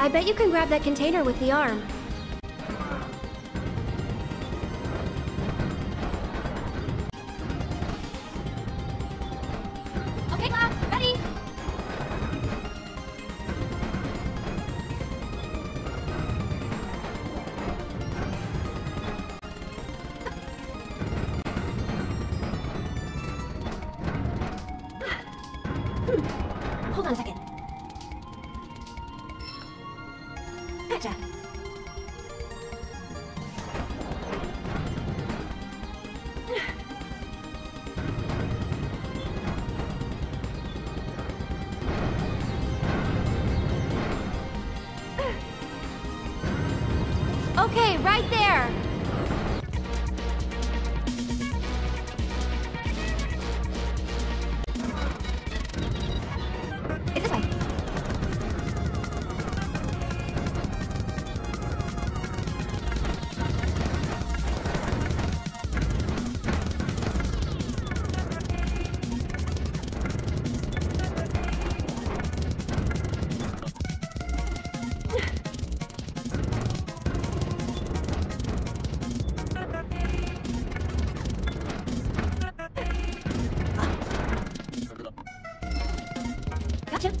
I bet you can grab that container with the arm. Okay, class, ready? Hold on a second. Gotcha. Okay, right there. It's this way. Gotcha.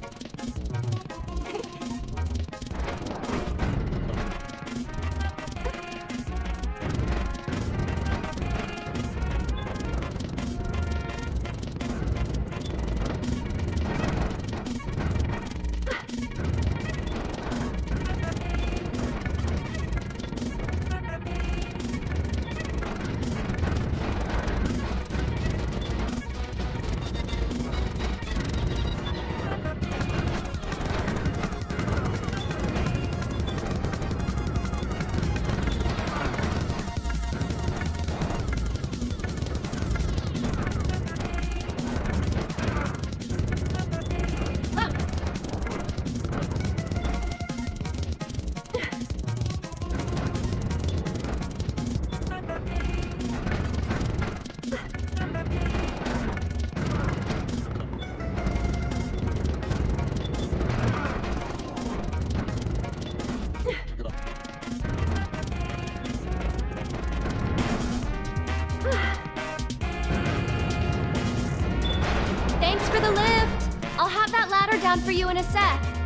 Thanks for the lift. I'll have that ladder down for you in a sec.